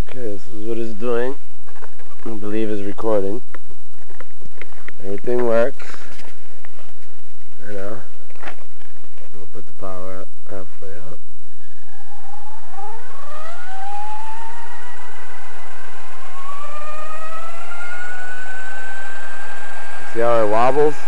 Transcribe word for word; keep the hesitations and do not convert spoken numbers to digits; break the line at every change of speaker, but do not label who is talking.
Okay, this is what it's doing. I believe it's recording. Everything works. You know. We'll put the power up halfway up. See how it wobbles?